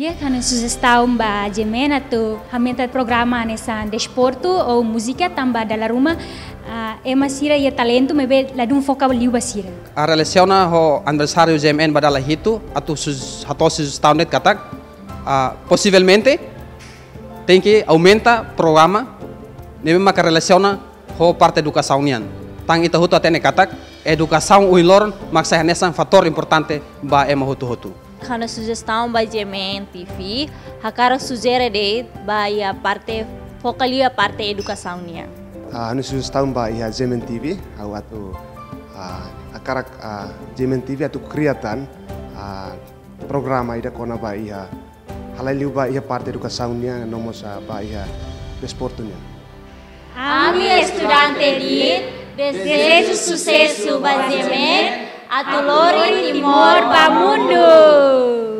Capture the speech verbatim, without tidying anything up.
Dia kan sugestão ba jemen atau hamenta programa nessa desporto ou música tamba dalam rumah uh, é masira ia talento mebe ladum foca liu basira. A relaciona ho aniversário G M N badala hito atau sus hato sugestão net katak uh, possivelmente tem que aumenta programa nebe maka relaciona ho parte educação nian. Tang ita hutu atene katak educação uilor maksa nessa fator importante ba ema hutu hutu. Kana sugestão ba G M N T V, hakara sugere de ba a parte focalia a parte educação nia. Anu sugestão ba ia G M N T V, au atu hakara G M N T V atu kriatan programa ida kona ba ia halaliu ba ia parte educação nia nomos ba ia desportunya. Ami estudante di desejo sucesso ba G M N a Dolores Timor ba mundo.